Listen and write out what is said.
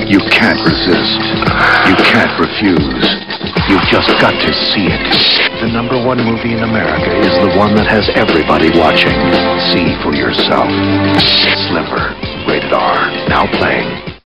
You can't resist. You can't refuse. You've just got to see it. The #1 movie in America is the one that has everybody watching. See for yourself. Sliver. Rated R. Now playing.